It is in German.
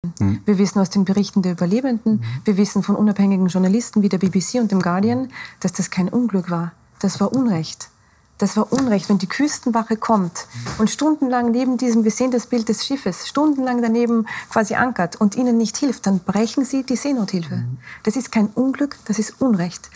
Wir wissen aus den Berichten der Überlebenden, wir wissen von unabhängigen Journalisten wie der BBC und dem Guardian, dass das kein Unglück war. Das war Unrecht. Das war Unrecht, wenn die Küstenwache kommt und stundenlang neben diesem, wir sehen das Bild des Schiffes, stundenlang daneben quasi ankert und ihnen nicht hilft, dann brechen sie die Seenothilfe. Das ist kein Unglück, das ist Unrecht.